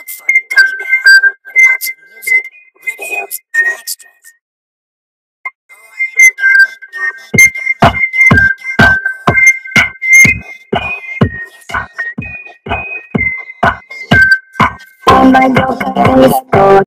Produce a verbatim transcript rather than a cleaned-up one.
look for the Gummy Bear with lots of music, videos, and extras. Oh my God,